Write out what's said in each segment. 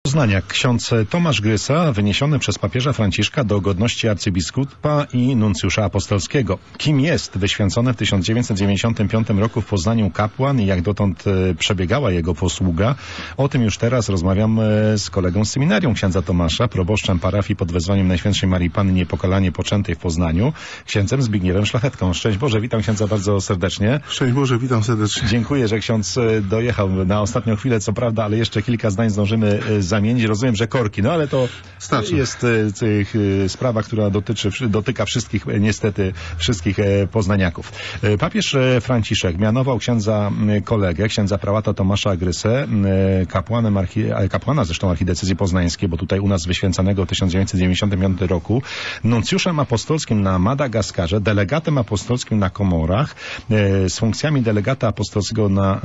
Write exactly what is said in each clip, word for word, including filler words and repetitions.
Poznania. Ksiądz Tomasz Grysa wyniesiony przez papieża Franciszka do godności arcybiskupa i nuncjusza apostolskiego. Kim jest wyświęcony w tysiąc dziewięćset dziewięćdziesiątym piątym roku w Poznaniu kapłan i jak dotąd przebiegała jego posługa? O tym już teraz rozmawiam z kolegą z seminarium księdza Tomasza, proboszczem parafii pod wezwaniem Najświętszej Marii Panny Niepokalanie Poczętej w Poznaniu, księdzem Zbigniewem Szlachetką. Szczęść Boże, witam księdza bardzo serdecznie. Szczęść Boże, witam serdecznie. Dziękuję, że ksiądz dojechał na ostatnią chwilę, co prawda, ale jeszcze kilka zdań zdążymy zamienić. Rozumiem, że korki, no ale to Starczy. jest tych, sprawa, która dotyczy, dotyka wszystkich, niestety wszystkich poznaniaków. Papież Franciszek mianował księdza kolegę, księdza prałata Tomasza Grysę, kapłanem archi, kapłana zresztą archidiecezji poznańskiej, bo tutaj u nas wyświęconego w tysiąc dziewięćset dziewięćdziesiątym piątym roku, nuncjuszem apostolskim na Madagaskarze, delegatem apostolskim na Komorach, z funkcjami delegata apostolskiego na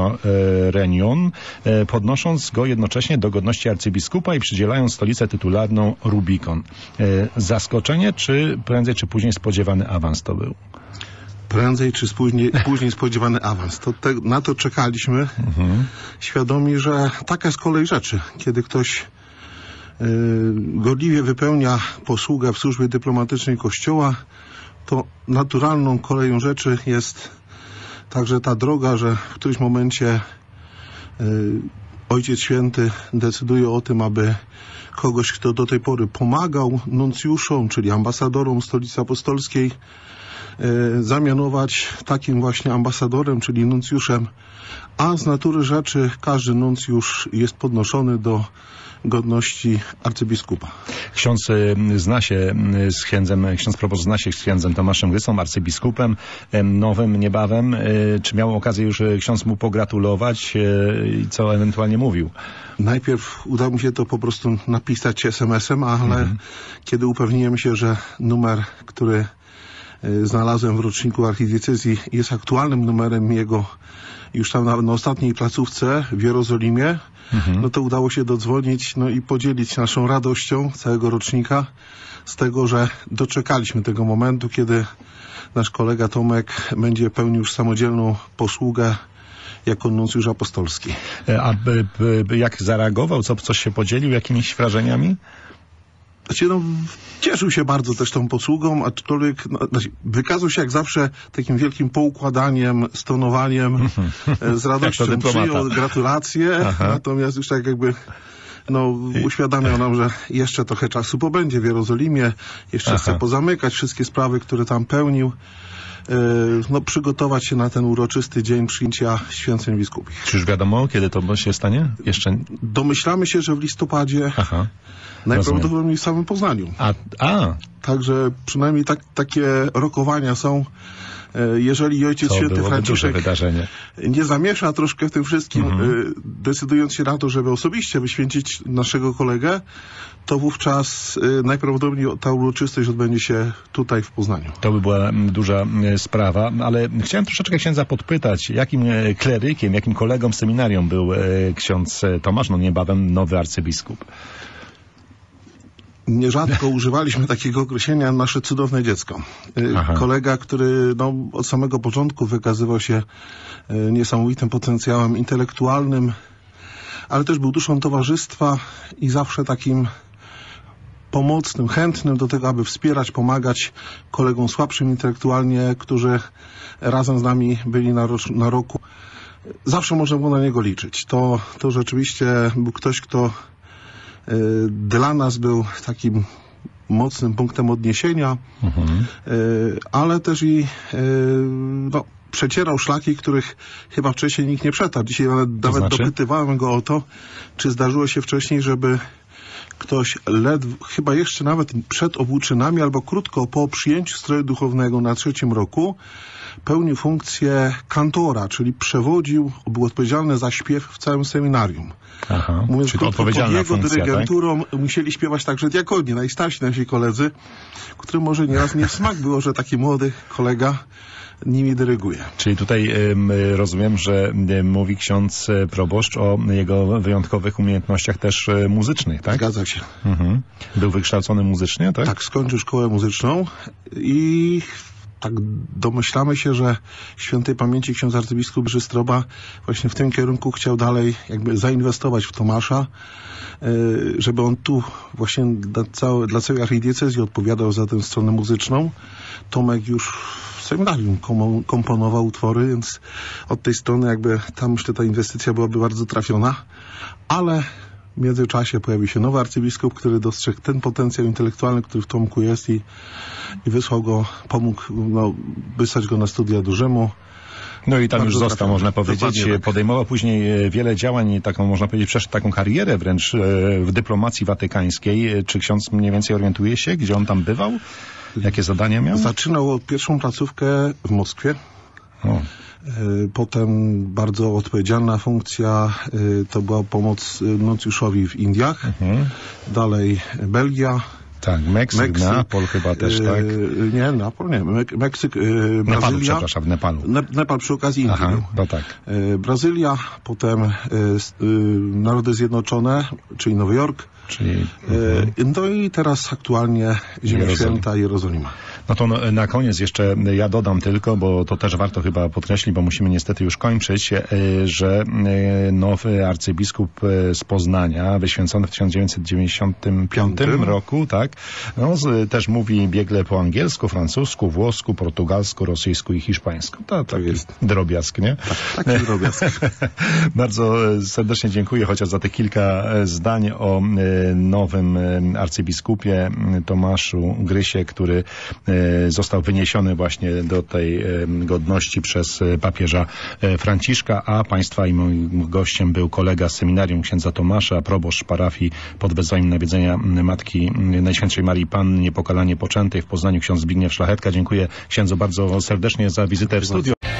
Reunion, podnosząc go jednocześnie do godności arcybiskupa i przydzielając stolicę tytularną Rubikon. Zaskoczenie, czy prędzej czy później spodziewany awans to był? Prędzej czy później, później spodziewany awans. To te, na to czekaliśmy, mhm. świadomi, że taka jest kolej rzeczy. Kiedy ktoś yy, gorliwie wypełnia posługę w służbie dyplomatycznej Kościoła, to naturalną koleją rzeczy jest także ta droga, że w którymś momencie yy, Ojciec Święty decyduje o tym, aby kogoś, kto do tej pory pomagał nuncjuszom, czyli ambasadorom Stolicy Apostolskiej, e, zamianować takim właśnie ambasadorem, czyli nuncjuszem, a z natury rzeczy każdy nuncjusz jest podnoszony do godności arcybiskupa. Ksiądz zna się z księdzem, ksiądz proboszcz zna się z księdzem Tomaszem Grysą, arcybiskupem nowym niebawem. Czy miał okazję już ksiądz mu pogratulować i co ewentualnie mówił? Najpierw udało mi się to po prostu napisać es em esem, ale mhm. kiedy upewniłem się, że numer, który znalazłem w roczniku archidiecezji jest aktualnym numerem jego już tam na, na ostatniej placówce w Jerozolimie, mhm. no to udało się dodzwonić, no i podzielić naszą radością całego rocznika z tego, że doczekaliśmy tego momentu, kiedy nasz kolega Tomek będzie pełnił już samodzielną posługę jako nuncjusz apostolski. A by, by, jak zareagował? Co, coś się podzielił jakimiś wrażeniami? Znaczy, no, cieszył się bardzo też tą posługą, aczkolwiek no, znaczy, wykazał się jak zawsze takim wielkim poukładaniem, stonowaniem, z radością przyjął gratulacje, Aha. natomiast już tak jakby no, uświadamiał nam, że jeszcze trochę czasu pobędzie w Jerozolimie, jeszcze Aha. chce pozamykać wszystkie sprawy, które tam pełnił. No, przygotować się na ten uroczysty dzień przyjęcia święceń biskupich. Czy już wiadomo, kiedy to się stanie? Jeszcze... Domyślamy się, że w listopadzie, Aha. najprawdopodobniej w samym Poznaniu. A, a. Także przynajmniej tak, takie rokowania są. Jeżeli Ojciec to Święty Franciszek nie zamiesza troszkę w tym wszystkim, mhm. decydując się na to, żeby osobiście wyświęcić naszego kolegę, to wówczas najprawdopodobniej ta uroczystość odbędzie się tutaj w Poznaniu. To by była duża sprawa, ale chciałem troszeczkę księdza podpytać, jakim klerykiem, jakim kolegą seminarium był ksiądz Tomasz, no niebawem nowy arcybiskup. Nierzadko używaliśmy takiego określenia nasze cudowne dziecko. Aha. Kolega, który no, od samego początku wykazywał się niesamowitym potencjałem intelektualnym, ale też był duszą towarzystwa i zawsze takim pomocnym, chętnym do tego, aby wspierać, pomagać kolegom słabszym intelektualnie, którzy razem z nami byli na, rocz, na roku. Zawsze można było na niego liczyć. To, to rzeczywiście był ktoś, kto dla nas był takim mocnym punktem odniesienia, mhm. ale też i no, przecierał szlaki, których chyba wcześniej nikt nie przetarł. Dzisiaj nawet, to nawet znaczy? dopytywałem go o to, czy zdarzyło się wcześniej, żeby ktoś ledwo, chyba jeszcze nawet przed obłóczynami albo krótko po przyjęciu stroju duchownego na trzecim roku pełnił funkcję kantora, czyli przewodził, był odpowiedzialny za śpiew w całym seminarium. Aha, Mówiąc czyli krótko, pod jego funkcja, dyrygenturą tak? musieli śpiewać także diakoni, najstarsi nasi koledzy, którym może nieraz nie w smak było, że taki młody kolega nimi dyryguje. Czyli tutaj y, rozumiem, że y, mówi ksiądz proboszcz o jego wyjątkowych umiejętnościach też y, muzycznych, tak? Zgadza się. Mhm. Był wykształcony muzycznie, tak? Tak, skończył szkołę muzyczną i tak domyślamy się, że świętej pamięci ksiądz arcybiskup Brzystroba właśnie w tym kierunku chciał dalej jakby zainwestować w Tomasza, żeby on tu właśnie dla całej, dla całej archidiecezji odpowiadał za tę stronę muzyczną. Tomek już w seminarium komponował utwory, więc od tej strony jakby tam myślę ta inwestycja byłaby bardzo trafiona, ale w międzyczasie pojawił się nowy arcybiskup, który dostrzegł ten potencjał intelektualny, który w Tomku jest i, i wysłał go, pomógł no, wysłać go na studia do Rzymu. No i tam już został, można powiedzieć. Tak. Podejmował później wiele działań, taką, można powiedzieć, przeszedł taką karierę wręcz w dyplomacji watykańskiej. Czy ksiądz mniej więcej orientuje się, gdzie on tam bywał? Jakie zadania miał? Zaczynał pierwszą placówkę w Moskwie. O. Potem bardzo odpowiedzialna funkcja to była pomoc nuncjuszowi w Indiach. Mhm. Dalej Belgia. Tak, Meksyk, Meksyk, Neapol chyba też, tak? Yy, nie, Neapol nie, Mek Meksyk, yy, Brazylia. Nepalu, przepraszam, w Nepalu. Ne Nepal przy okazji Indii. Aha, no tak. Yy, Brazylia, potem yy, yy, Narody Zjednoczone, czyli Nowy Jork. Czyli, yy, no i teraz aktualnie Ziemia Jerozolima. Święta, Jerozolima. No to no, na koniec jeszcze ja dodam tylko, bo to też warto chyba podkreślić, bo musimy niestety już kończyć, że nowy arcybiskup z Poznania, wyświęcony w tysiąc dziewięćset dziewięćdziesiątym piątym roku, tak, no, też mówi biegle po angielsku, francusku, włosku, portugalsku, rosyjsku i hiszpańsku. To taki jest drobiazg, nie? Tak, taki drobiazg. Bardzo serdecznie dziękuję chociaż za te kilka zdań o nowym arcybiskupie Tomaszu Grysie, który został wyniesiony właśnie do tej godności przez papieża Franciszka, a państwa i moim gościem był kolega z seminarium księdza Tomasza, proboszcz parafii pod wezwaniem nawiedzenia Matki Najświętszej Marii Panny Niepokalanie Poczętej w Poznaniu, ksiądz Zbigniew Szlachetka. Dziękuję księdzu bardzo serdecznie za wizytę w studiu.